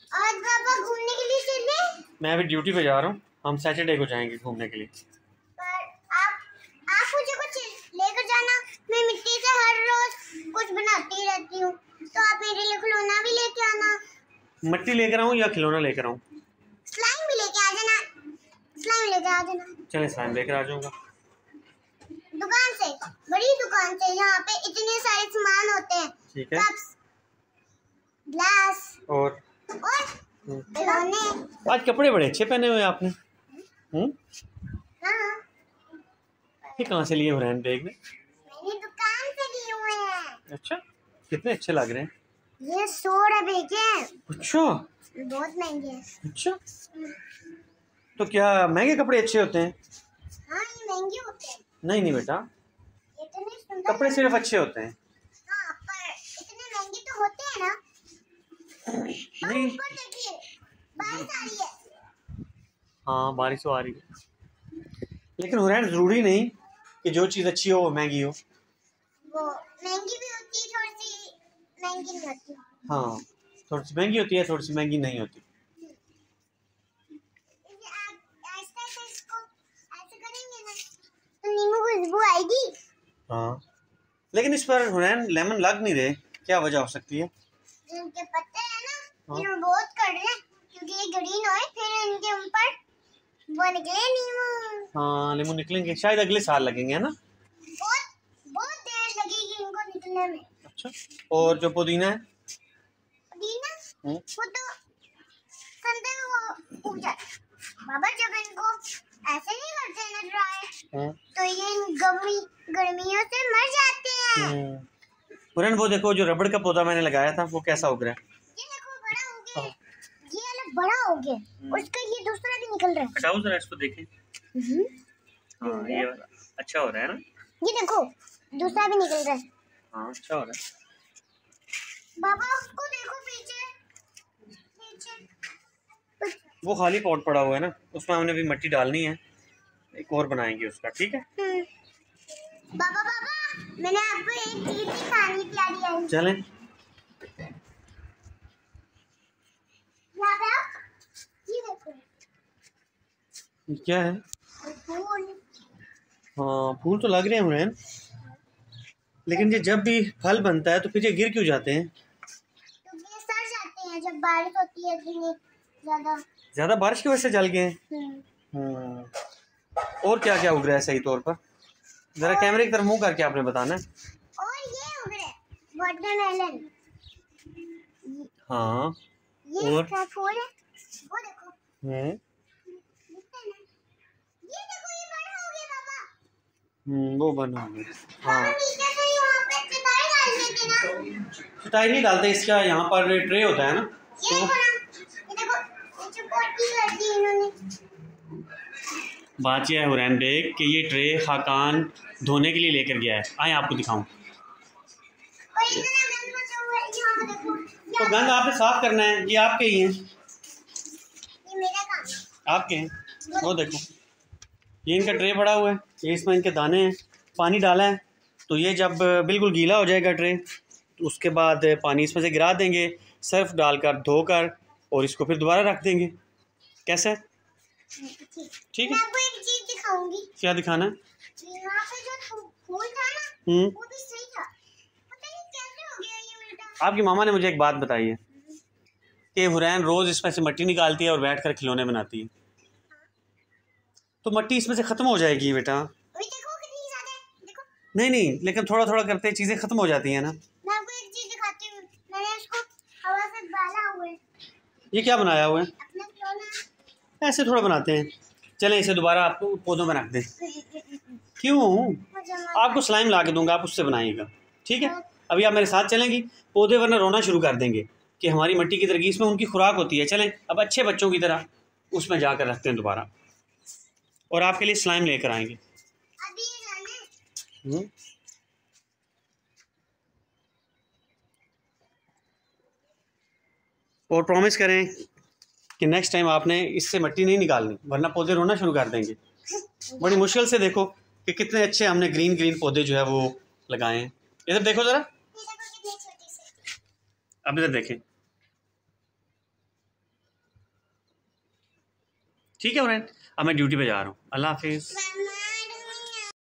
आज पापा घूमने के लिए चले। मैं अभी ड्यूटी पे जा रहा हूँ, हम सैटरडे को जाएंगे घूमने के लिए। पर आप मुझे कुछ लेकर जाना। मैं मिट्टी से हर रोज कुछ बनाती रहती हूँ, तो आप मेरे लिए खिलौना भी लेके आना। मिट्टी लेकर आऊँ या खिलौना लेकर आऊँ? स्लाइम भी लेके आ जाना। स्लाइम लेके आ जाना। चले स्लाइम लेकर आ जाऊंगा। दुकान से, बड़ी दुकान से, यहाँ पे इतने सारे सामान होते हैं। ठीक है। कप्स, ग्लास और खिलौने। आज कपड़े बड़े अच्छे पहने हुए आपने। हाँ, ये कहाँ से लिए हुरैन बैग में? मैंने दुकान से लिए हुए हैं। अच्छा, कितने अच्छे लग रहे हैं। ये 100 रुपए के हैं। अच्छा, बहुत महंगे हैं। अच्छा, तो क्या महंगे कपड़े अच्छे होते हैं? हाँ, ये महंगे होते हैं। नहीं नहीं बेटा, इतने सुंदर कपड़े सिर्फ अच्छे होते हैं। हाँ, पर इतने महंगे तो होते हैं ना। नहीं, ऊपर देखिए, बारिश आ रही है। हाँ बारिश तो आ रही है, लेकिन हुरैन जरूरी नहीं कि जो चीज़ अच्छी हो वो महंगी हो। वो महंगी भी होती है, थोड़ी सी महंगी नहीं होती। हाँ, थोड़ी सी महंगी होती है, थोड़ी सी महंगी नहीं होती। तो नींबू खुशबू आएगी। हाँ, लेकिन इस पर हुरैन लेमन लग नहीं रहे, क्या वजह हो सकती है? इनके पत्ते हैं ना, हाँ? ये बहुत कड़वे हैं, क्योंकि ये ग्रीन है, फिर इनके ऊपर वो निकले नींबू। हाँ, नींबू निकलेंगे शायद अगले साल लगेंगे, है ना? बहुत देर लगेगी इनको निकलने में। अच्छा, और जो पुदीना है? पुदीना वो तो संदे वो उग जाता है। बाबा जब इनको ऐसे नहीं करते हैं ना ड्राई, तो ये गर्मियों से मर जाते हैं। हुरैन वो देखो, जो रबड़ का पौधा मैंने लगाया था वो कैसा उग रहा है। ये देखो बड़ा हो गया। ये अलग बड़ा हो गया, उसका ये दूसरा भी निकल रहा है। हटाओ जरा इसको देखें। हाँ, ये वाला अच्छा हो रहा है ना। ये देखो दूसरा भी निकल रहा है। हाँ, अच्छा हो रहा है। बाबा उसको देखो पीछे पीछे। वो खाली पॉट पड़ा हुआ है ना, उसमें हमने भी मिट्टी डालनी है, एक और बनाएंगे उसका, ठीक है। बाबा मैंने आपको एक चीज दिखानी प्यारी है। चलें। यहाँ पे आप ये देखो, क्या है? फूल। हाँ, फूल तो लग रहे हैं हुरैन, लेकिन ये जब भी फल बनता है तो फिर ये गिर क्यों जाते हैं? क्योंकि ये सड़ जाते हैं जब बारिश होती है, इतनी ज्यादा बारिश की वजह से जल गए हैं। और क्या क्या उग रहा है सही तौर पर? जरा कैमरे की तरफ मुंह करके आपने बताना है। और ये उग रहा है वाटरमेलन। हाँ, ये और क्या फूल है, वो देखो। ये देखो ये बड़ा हो गया बाबा। वो बना है। हाँ, नीचे से यहाँ पे चटाई डाल देते ना। चटाई नहीं डालते, इसका यहाँ पर ट्रे होता है ना, ये देखो ना, ये देखो नीचे पोटी कर दी इन्होंने। बात यह है हुरैन बेग कि ये ट्रे खाकान धोने के लिए लेकर गया है। आए आपको दिखाऊं। तो गंद आपने साफ करना है, ये आपके ही हैं। ये मेरा काम है। आपके हैं, वो देखो ये इनका ट्रे पड़ा हुआ है, ये इसमें इनके दाने हैं, पानी डाला है, तो ये जब बिल्कुल गीला हो जाएगा ट्रे, तो उसके बाद पानी इसमें से गिरा देंगे, सर्फ डालकर धोकर, और इसको फिर दोबारा रख देंगे। कैसा है? ठीक है। मैं आपको एक चीज दिखाऊंगी। क्या दिखाना है? यहाँ पे जो फूल था ना, वो भी सही था, पता नहीं कैसे हो गया ये उल्टा। आपकी मामा ने मुझे एक बात बताई है कि हुरैन रोज इसमें से मिट्टी निकालती है और बैठकर खिलौने बनाती है, तो मिट्टी इसमें से खत्म हो जाएगी बेटा। देखो कितनी ज्यादा है, देखो। नहीं, लेकिन थोड़ा थोड़ा करते चीजें खत्म हो जाती है ना। मैं आपको एक चीज दिखाती हूँ, मैंने इसको हवा से बाला हुआ है। ये क्या बनाया हुआ है? अपना खिलौना। ऐसे थोड़ा बनाते हैं। चलें इसे दोबारा आपको पौधों में रख दें। क्यों? आपको स्लाइम ला के दूंगा, आप उससे बनाइएगा, ठीक है। अभी आप मेरे साथ चलेंगी, पौधे वरना रोना शुरू कर देंगे कि हमारी मिट्टी की तरह, इसमें उनकी खुराक होती है। चलें अब अच्छे बच्चों की तरह उसमें जाकर रखते हैं दोबारा, और आपके लिए स्लाइम लेकर आएंगे। और प्रॉमिस करें कि नेक्स्ट टाइम आपने इससे मिट्टी नहीं निकालनी, वरना पौधे रोना शुरू कर देंगे। बड़ी मुश्किल से देखो कि कितने अच्छे हमने ग्रीन ग्रीन पौधे जो है वो लगाए हैं। इधर देखो ज़रा, अब इधर देखें। ठीक है उरैन, अब मैं ड्यूटी पे जा रहा हूँ। अल्लाह हाफिज़।